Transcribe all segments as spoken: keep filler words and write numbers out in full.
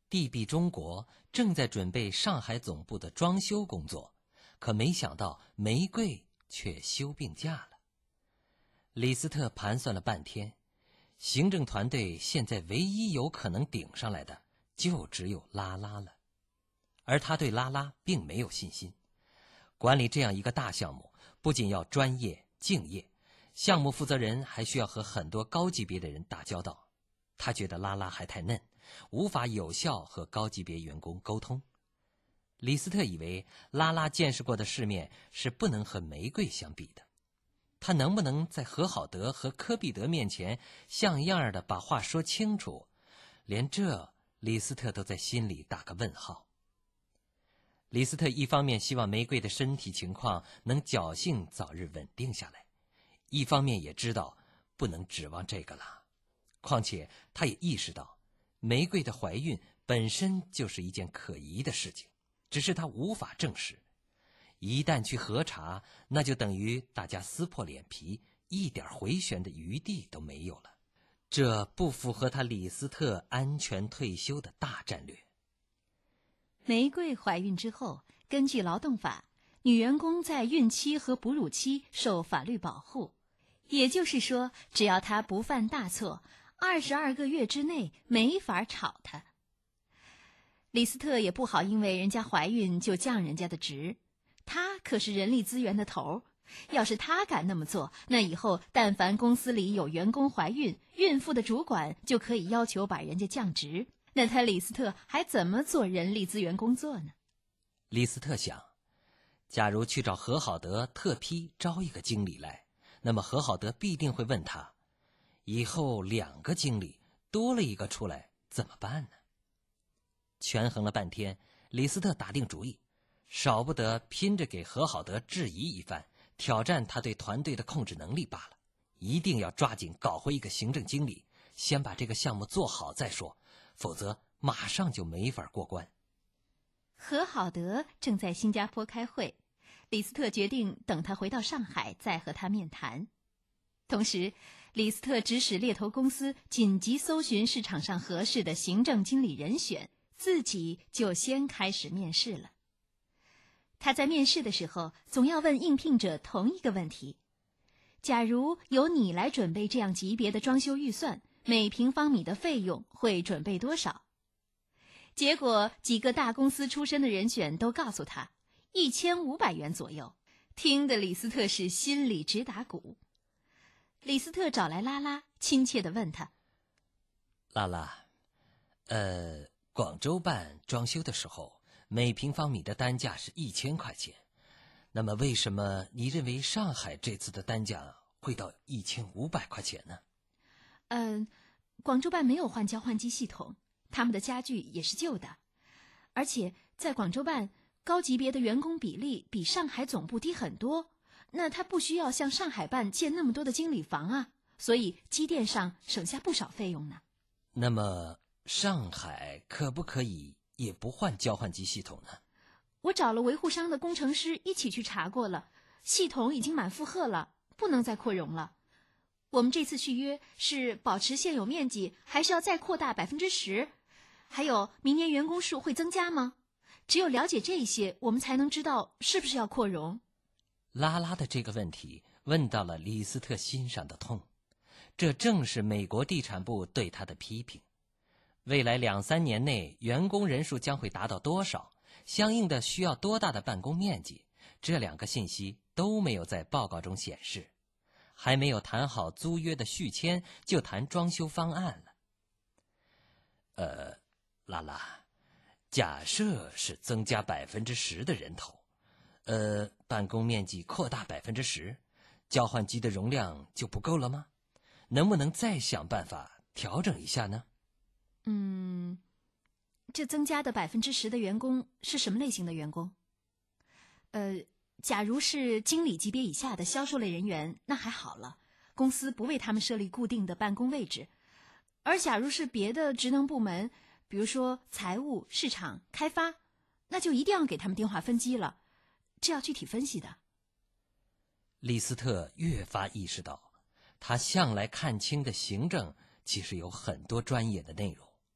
D B 中国正在准备上海总部的装修工作，可没想到玫瑰却休病假了。李斯特盘算了半天，行政团队现在唯一有可能顶上来的就只有拉拉了，而他对拉拉并没有信心。管理这样一个大项目，不仅要专业敬业，项目负责人还需要和很多高级别的人打交道。他觉得拉拉还太嫩，无法有效和高级别员工沟通。李斯特以为拉拉见识过的世面是不能和玫瑰相比的，他能不能在何好德和科比德面前像样的把话说清楚，连这李斯特都在心里打个问号。李斯特一方面希望玫瑰的身体情况能侥幸早日稳定下来，一方面也知道不能指望这个了。况且他也意识到，玫瑰的怀孕本身就是一件可疑的事情，只是他无法证实。一旦去核查，那就等于大家撕破脸皮，一点回旋的余地都没有了。这不符合他李斯特安全退休的大战略。 玫瑰怀孕之后，根据劳动法，女员工在孕期和哺乳期受法律保护，也就是说，只要她不犯大错，二十二个月之内没法炒她。李斯特也不好因为人家怀孕就降人家的职，他可是人力资源的头，要是他敢那么做，那以后但凡公司里有员工怀孕，孕妇的主管就可以要求把人家降职，那他李斯特还怎么做人力资源工作呢？ 李斯特想，假如去找何好德特批招一个经理来，那么何好德必定会问他，以后两个经理多了一个出来怎么办呢？权衡了半天，李斯特打定主意，少不得拼着给何好德质疑一番，挑战他对团队的控制能力罢了。一定要抓紧搞回一个行政经理，先把这个项目做好再说，否则马上就没法过关。 何好德正在新加坡开会，李斯特决定等他回到上海再和他面谈。同时，李斯特指使猎头公司紧急搜寻市场上合适的行政经理人选，自己就先开始面试了。他在面试的时候，总要问应聘者同一个问题：假如由你来准备这样级别的装修预算，每平方米的费用会准备多少？结果几个大公司出身的人选都告诉他一千五百元左右，听得李斯特是心里直打鼓。李斯特找来拉拉，亲切地问他： 拉拉，呃，广州办装修的时候，每平方米的单价是一千块钱，那么为什么你认为上海这次的单价会到一千五百块钱呢？ 嗯、呃，广州办没有换交换机系统，他们的家具也是旧的，而且在广州办高级别的员工比例比上海总部低很多，那他不需要像上海办建那么多的经理房啊，所以机电上省下不少费用呢。 那么上海可不可以也不换交换机系统呢？ 我找了维护商的工程师一起去查过了，系统已经满负荷了，不能再扩容了。我们这次续约是保持现有面积，还是要再扩大百分之十？还有明年员工数会增加吗？只有了解这些，我们才能知道是不是要扩容。 拉拉的这个问题问到了李斯特心上的痛，这正是美国地产部对他的批评。未来两三年内员工人数将会达到多少，相应的需要多大的办公面积，这两个信息都没有在报告中显示，还没有谈好租约的续签就谈装修方案了。呃，拉拉，假设是增加百分之十的人头，呃，办公面积扩大百分之十，交换机的容量就不够了吗？能不能再想办法调整一下呢？ 嗯，这增加的百分之十的员工是什么类型的员工？呃，假如是经理级别以下的销售类人员，那还好了，公司不为他们设立固定的办公位置。而假如是别的职能部门，比如说财务、市场、开发，那就一定要给他们电话分机了，这要具体分析的。 李斯特越发意识到，他向来看清的行政其实有很多专业的内容，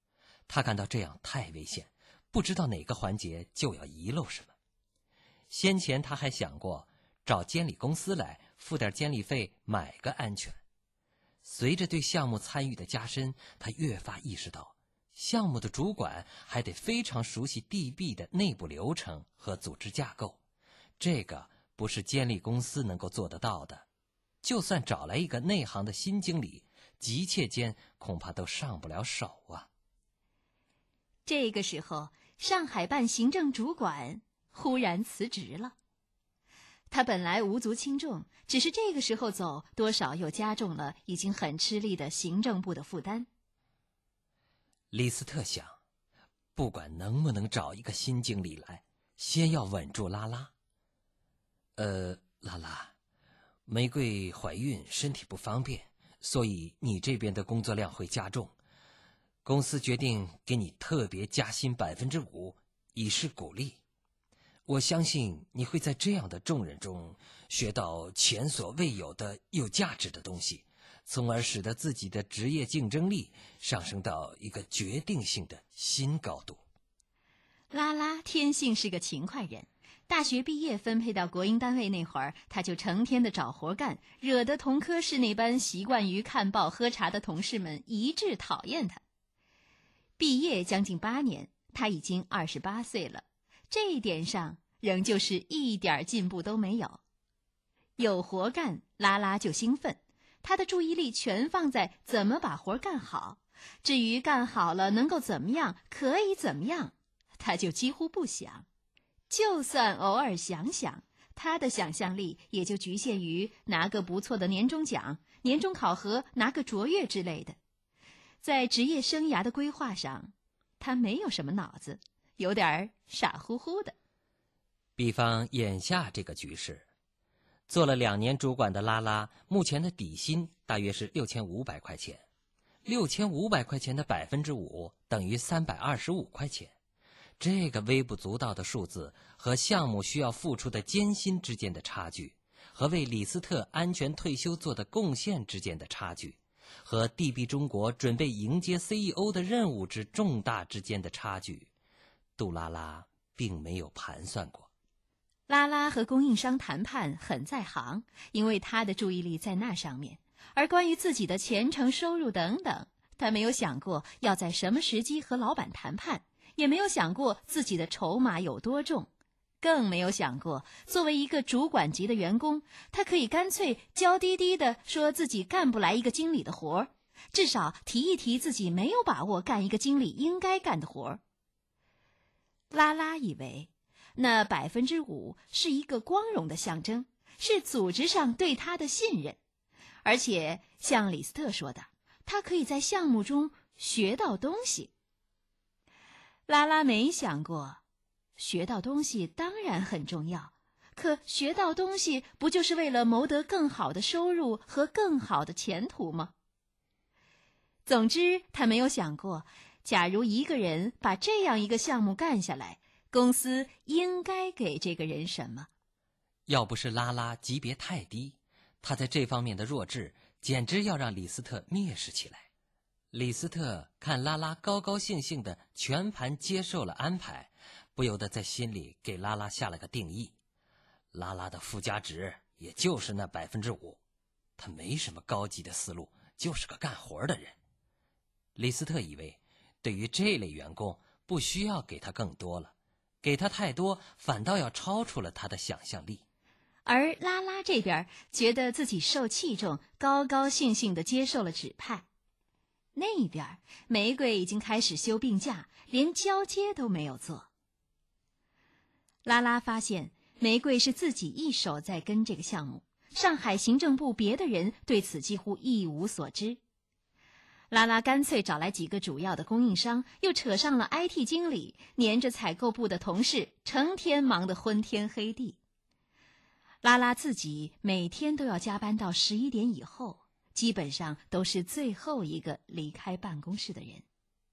他感到这样太危险，不知道哪个环节就要遗漏什么。先前他还想过找监理公司来付点监理费买个安全。随着对项目参与的加深，他越发意识到项目的主管还得非常熟悉 D B 的内部流程和组织架构，这个不是监理公司能够做得到的。就算找来一个内行的新经理，急切间恐怕都上不了手啊。 这个时候，上海办行政主管忽然辞职了。他本来无足轻重，只是这个时候走，多少又加重了已经很吃力的行政部的负担。 李斯特想，不管能不能找一个新经理来，先要稳住拉拉。呃，拉拉，玫瑰怀孕，身体不方便，所以你这边的工作量会加重。公司决定给你特别加薪百分之五，以示鼓励。我相信你会在这样的众人中学到前所未有的有价值的东西，从而使得自己的职业竞争力上升到一个决定性的新高度。 拉拉天性是个勤快人，大学毕业分配到国营单位那会儿，他就成天的找活干，惹得同科室那班习惯于看报喝茶的同事们一致讨厌他。毕业将近八年，他已经二十八岁了，这一点上仍旧是一点进步都没有。有活干，拉拉就兴奋，他的注意力全放在怎么把活干好，至于干好了能够怎么样，可以怎么样，他就几乎不想。就算偶尔想想，他的想象力也就局限于拿个不错的年终奖、年终考核拿个卓越之类的。在职业生涯的规划上，他没有什么脑子，有点傻乎乎的。 比方眼下这个局势，做了两年主管的拉拉，目前的底薪大约是六千五百块钱，六千五百块钱的百分之五等于三百二十五块钱。这个微不足道的数字和项目需要付出的艰辛之间的差距，和为李斯特安全退休做的贡献之间的差距，和 D B 中国准备迎接 C E O 的任务之重大之间的差距，杜拉拉并没有盘算过。 拉拉和供应商谈判很在行，因为他的注意力在那上面，而关于自己的前程收入等等，他没有想过要在什么时机和老板谈判，也没有想过自己的筹码有多重，更没有想过作为一个主管级的员工，他可以干脆娇滴滴地说自己干不来一个经理的活儿，至少提一提自己没有把握干一个经理应该干的活儿。拉拉以为那百分之五是一个光荣的象征，是组织上对他的信任，而且像李斯特说的，他可以在项目中学到东西。拉拉没想过，学到东西当然很重要，可学到东西不就是为了谋得更好的收入和更好的前途吗？总之，他没有想过，假如一个人把这样一个项目干下来，公司应该给这个人什么？ 要不是拉拉级别太低，他在这方面的弱智简直要让李斯特蔑视起来。李斯特看拉拉高高兴兴地全盘接受了安排，不由得在心里给拉拉下了个定义：拉拉的附加值也就是那百分之五，他没什么高级的思路，就是个干活的人。李斯特以为，对于这类员工，不需要给他更多了，给他太多，反倒要超出了他的想象力。 而拉拉这边觉得自己受器重，高高兴兴地接受了指派。那边玫瑰已经开始休病假，连交接都没有做。拉拉发现玫瑰是自己一手在跟这个项目，上海行政部别的人对此几乎一无所知。拉拉干脆找来几个主要的供应商，又扯上了 I T 经理，黏着采购部的同事，成天忙得昏天黑地。拉拉自己每天都要加班到十一点以后，基本上都是最后一个离开办公室的人。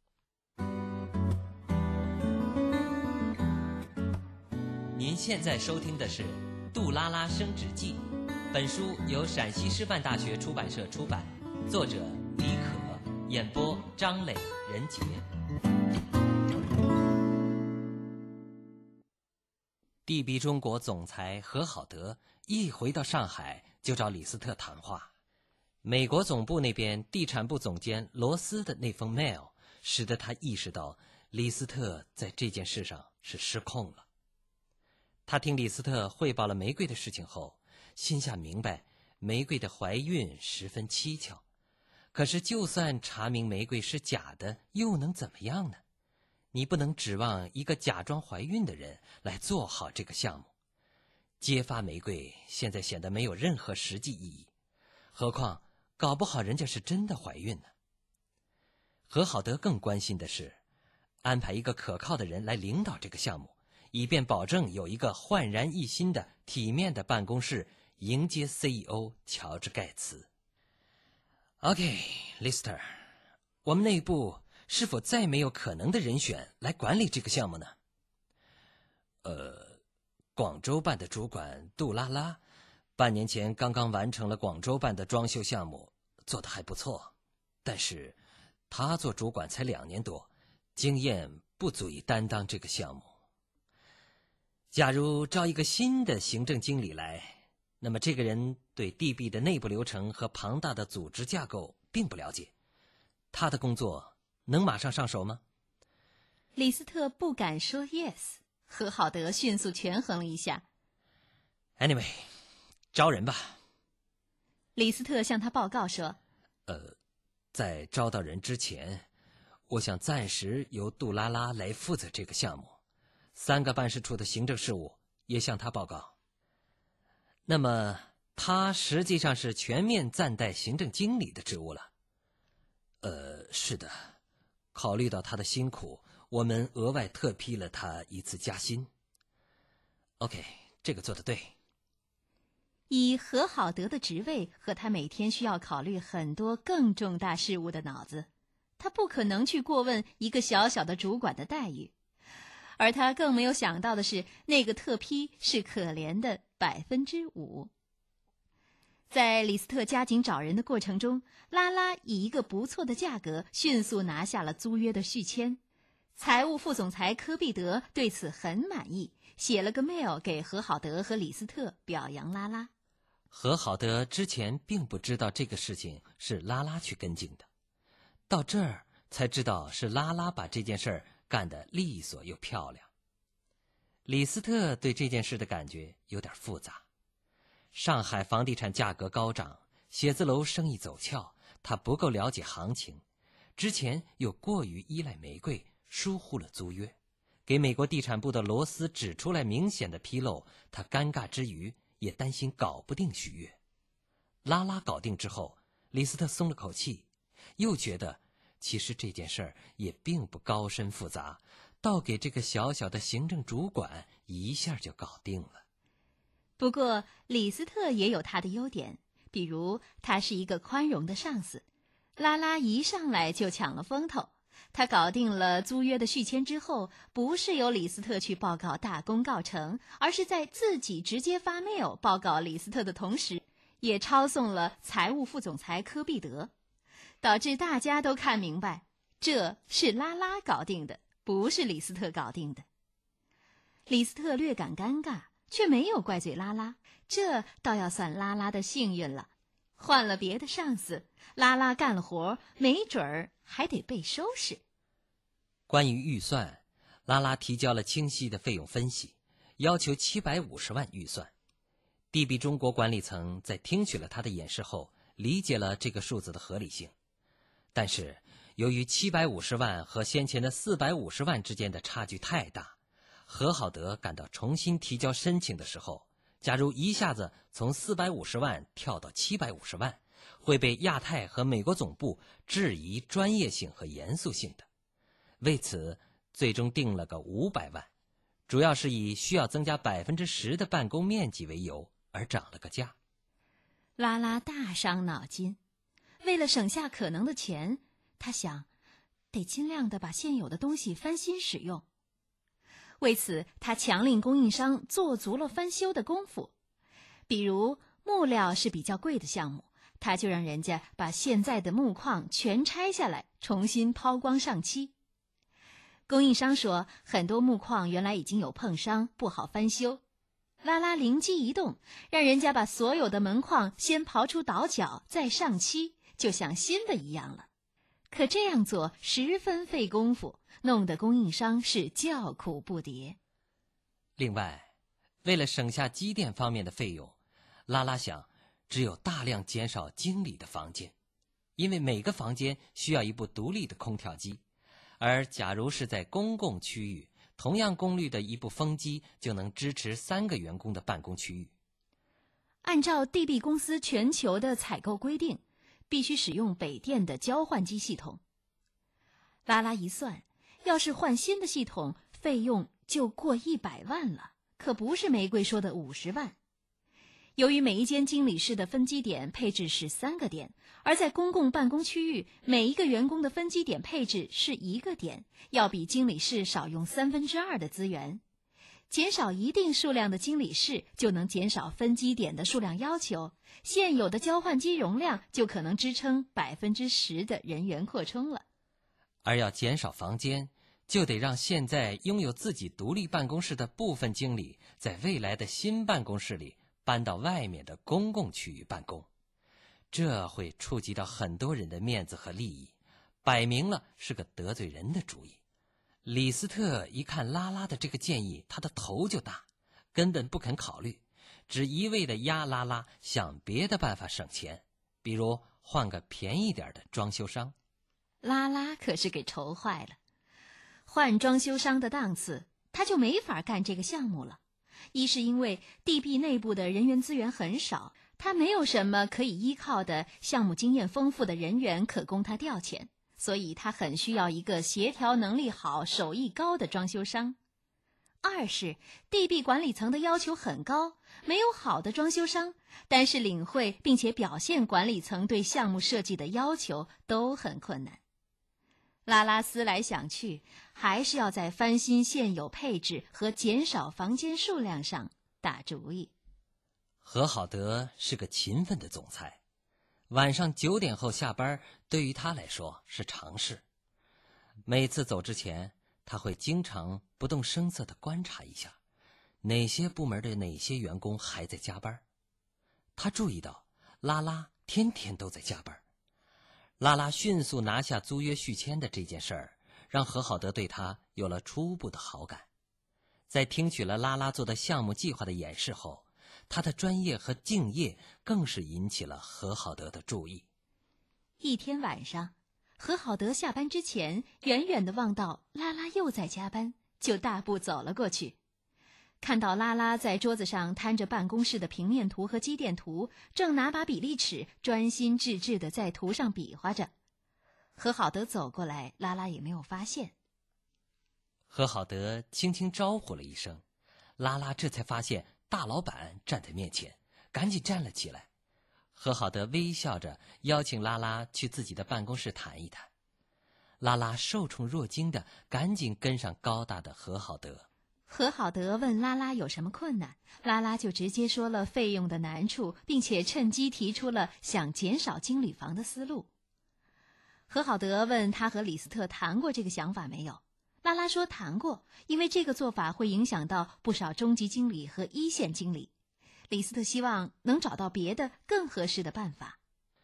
您现在收听的是《杜拉拉升职记》，本书由陕西师范大学出版社出版，作者李可，演播张磊、任杰。 D B 中国总裁何好德一回到上海就找李斯特谈话。美国总部那边地产部总监罗斯的那封 mail 使得他意识到李斯特在这件事上是失控了。他听李斯特汇报了玫瑰的事情后，心下明白玫瑰的怀孕十分蹊跷。可是就算查明玫瑰是假的，又能怎么样呢？你不能指望一个假装怀孕的人来做好这个项目。揭发玫瑰现在显得没有任何实际意义，何况搞不好人家是真的怀孕呢。何好德更关心的是安排一个可靠的人来领导这个项目，以便保证有一个焕然一新的体面的办公室迎接 C E O 乔治盖茨。 OK， Lister， 我们内部是否再没有可能的人选来管理这个项目呢？呃，广州办的主管杜拉拉半年前刚刚完成了广州办的装修项目，做得还不错，但是他做主管才两年多，经验不足以担当这个项目。假如招一个新的行政经理来，那么这个人对 D B 的内部流程和庞大的组织架构并不了解，他的工作能马上上手吗？ 李斯特不敢说 yes， 何好德迅速权衡了一下。 Anyway， 招人吧。 李斯特向他报告说， 呃，在招到人之前，我想暂时由杜拉拉来负责这个项目，三个办事处的行政事务也向他报告。那么他实际上是全面暂代行政经理的职务了。呃，是的，考虑到他的辛苦，我们额外特批了他一次加薪。OK， 这个做得对。 以何好德的职位和他每天需要考虑很多更重大事务的脑子，他不可能去过问一个小小的主管的待遇。而他更没有想到的是，那个特批是可怜的百分之五。在李斯特加紧找人的过程中，拉拉以一个不错的价格迅速拿下了租约的续签。财务副总裁科毕德对此很满意，写了个 mail 给何好德和李斯特表扬拉拉。 何好德之前并不知道这个事情是拉拉去跟进的，到这儿才知道是拉拉把这件事儿干得利索又漂亮。李斯特对这件事的感觉有点复杂。上海房地产价格高涨，写字楼生意走俏，他不够了解行情，之前又过于依赖玫瑰，疏忽了租约，给美国地产部的罗斯指出来明显的纰漏，他尴尬之余也担心搞不定续约。拉拉搞定之后，李斯特松了口气，又觉得其实这件事儿也并不高深复杂，倒给这个小小的行政主管一下就搞定了。 不过李斯特也有他的优点，比如他是一个宽容的上司。拉拉一上来就抢了风头，他搞定了租约的续签之后，不是由李斯特去报告大功告成，而是在自己直接发 mail 报告李斯特的同时，也抄送了财务副总裁科毕德，导致大家都看明白，这是拉拉搞定的，不是李斯特搞定的。李斯特略感尴尬，却没有怪罪拉拉，这倒要算拉拉的幸运了。换了别的上司，拉拉干了活，没准儿还得被收拾。 关于预算，拉拉提交了清晰的费用分析，要求七百五十万预算。D B 中国管理层在听取了他的演示后，理解了这个数字的合理性。但是由于七百五十万和先前的四百五十万之间的差距太大，何好德感到重新提交申请的时候，假如一下子从四百五十万跳到七百五十万，会被亚太和美国总部质疑专业性和严肃性的。为此最终定了个五百万，主要是以需要增加百分之十的办公面积为由而涨了个价。 拉拉大伤脑筋，为了省下可能的钱，他想得尽量的把现有的东西翻新使用。为此他强令供应商做足了翻修的功夫，比如木料是比较贵的项目，他就让人家把现在的木框全拆下来，重新抛光上漆。 供应商说，很多木框原来已经有碰伤，不好翻修。拉拉灵机一动，让人家把所有的门框先刨出倒角，再上漆，就像新的一样了。可这样做十分费功夫，弄得供应商是叫苦不迭。 另外，为了省下机电方面的费用，拉拉想，只有大量减少经理的房间，因为每个房间需要一部独立的空调机，而假如是在公共区域，同样功率的一部风机就能支持三个员工的办公区域。 按照 D B 公司全球的采购规定，必须使用北电的交换机系统。拉拉一算，要是换新的系统，费用就过一百万了，可不是玫瑰说的五十万。由于每一间经理室的分机点配置是三个点，而在公共办公区域，每一个员工的分机点配置是一个点，要比经理室少用三分之二的资源。减少一定数量的经理室，就能减少分机点的数量要求，现有的交换机容量就可能支撑百分之十的人员扩充了。 而要减少房间，就得让现在拥有自己独立办公室的部分经理，在未来的新办公室里搬到外面的公共区域办公，这会触及到很多人的面子和利益，摆明了是个得罪人的主意。李斯特一看拉拉的这个建议，他的头就大，根本不肯考虑，只一味地压拉拉想别的办法省钱，比如换个便宜点的装修商。 拉拉可是给愁坏了，换装修商的档次，他就没法干这个项目了。一是因为 D B 内部的人员资源很少，他没有什么可以依靠的项目经验丰富的人员可供他调遣，所以他很需要一个协调能力好、手艺高的装修商。二是 D B 管理层的要求很高，没有好的装修商，但是领会并且表现管理层对项目设计的要求都很困难。拉拉思来想去，还是要在翻新现有配置和减少房间数量上打主意。 何好德是个勤奋的总裁，晚上九点后下班对于他来说是常事。每次走之前，他会经常不动声色地观察一下，哪些部门的哪些员工还在加班。他注意到拉拉天天都在加班。拉拉迅速拿下租约续签的这件事儿，让何好德对他有了初步的好感。在听取了拉拉做的项目计划的演示后，他的专业和敬业更是引起了何好德的注意。 一天晚上，何好德下班之前，远远地望到拉拉又在加班，就大步走了过去。看到拉拉在桌子上摊着办公室的平面图和机电图，正拿把比例尺专心致志地在图上比划着。何好德走过来，拉拉也没有发现。 何好德轻轻招呼了一声，拉拉这才发现大老板站在面前，赶紧站了起来。何好德微笑着邀请拉拉去自己的办公室谈一谈。拉拉受宠若惊的赶紧跟上高大的何好德。 何好德问拉拉有什么困难，拉拉就直接说了费用的难处，并且趁机提出了想减少经理房的思路。何好德问他和李斯特谈过这个想法没有，拉拉说谈过，因为这个做法会影响到不少中级经理和一线经理。李斯特希望能找到别的更合适的办法。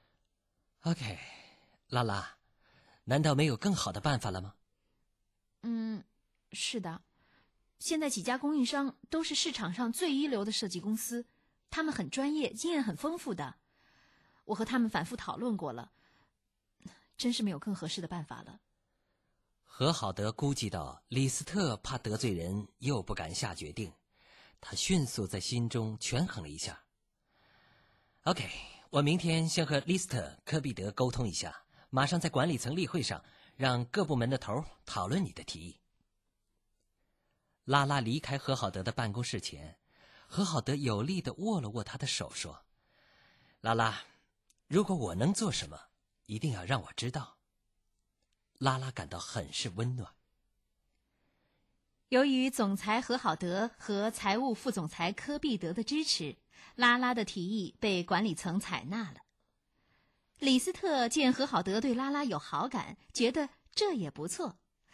OK， 拉拉，难道没有更好的办法了吗？ 嗯，是的，现在几家供应商都是市场上最一流的设计公司，他们很专业，经验很丰富的。我和他们反复讨论过了，真是没有更合适的办法了。 何好德估计到李斯特怕得罪人，又不敢下决定，他迅速在心中权衡了一下。OK， 我明天先和李斯特、科比德沟通一下，马上在管理层例会上让各部门的头讨论你的提议。拉拉离开何好德的办公室前，何好德有力地握了握他的手，说：拉拉，如果我能做什么，一定要让我知道。拉拉感到很是温暖。 由于总裁何好德和财务副总裁科毕德的支持，拉拉的提议被管理层采纳了。李斯特见何好德对拉拉有好感，觉得这也不错，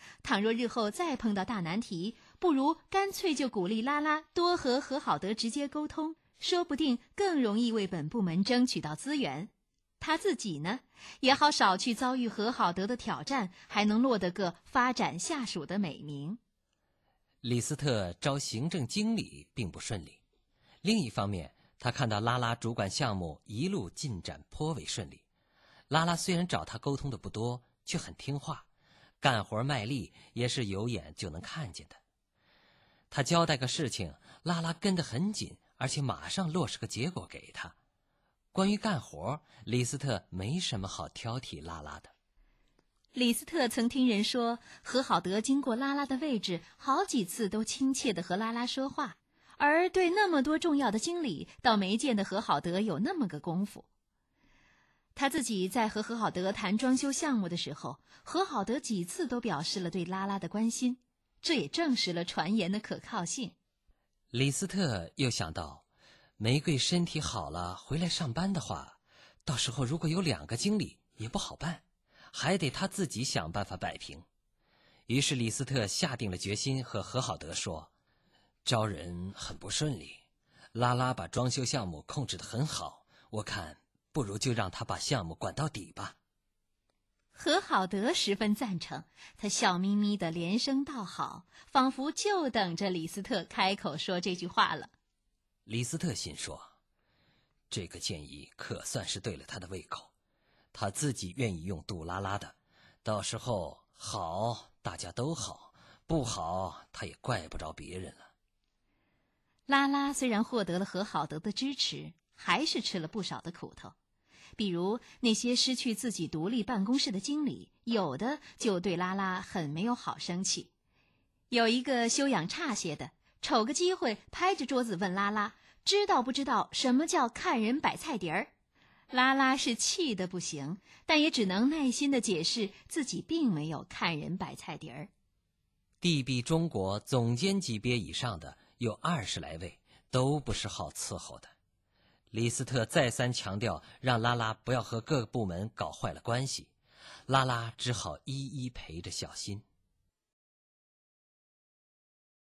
倘若日后再碰到大难题，不如干脆就鼓励拉拉多和何好德直接沟通，说不定更容易为本部门争取到资源。他自己呢，也好少去遭遇何好德的挑战，还能落得个发展下属的美名。 李斯特招行政经理并不顺利，另一方面，他看到拉拉主管项目一路进展颇为顺利。拉拉虽然找他沟通的不多，却很听话，干活卖力，也是有眼就能看见的。他交代个事情，拉拉跟得很紧，而且马上落实个结果给他。关于干活，李斯特没什么好挑剔拉拉的。 李斯特曾听人说，何好德经过拉拉的位置，好几次都亲切地和拉拉说话，而对那么多重要的经理，倒没见得何好德有那么个功夫。他自己在和何好德谈装修项目的时候，何好德几次都表示了对拉拉的关心，这也证实了传言的可靠性。 李斯特又想到，玫瑰身体好了回来上班的话，到时候如果有两个经理也不好办，还得他自己想办法摆平。于是李斯特下定了决心和何好德说，招人很不顺利，拉拉把装修项目控制得很好，我看不如就让他把项目管到底吧。 何好德十分赞成，他笑眯眯地连声道好，仿佛就等着李斯特开口说这句话了。 李斯特心说，这个建议可算是对了他的胃口，他自己愿意用杜拉拉的，到时候好大家都好，不好他也怪不着别人了。 拉拉虽然获得了何好德的支持，还是吃了不少的苦头。比如那些失去自己独立办公室的经理，有的就对拉拉很没有好生气。有一个修养差些的，瞅个机会拍着桌子问拉拉，知道不知道什么叫看人摆菜碟儿？拉拉是气得不行，但也只能耐心地解释自己并没有看人摆菜碟儿。 地比中国总监级别以上的有二十来位，都不是好伺候的。李斯特再三强调，让拉拉不要和各部门搞坏了关系，拉拉只好一一陪着小心。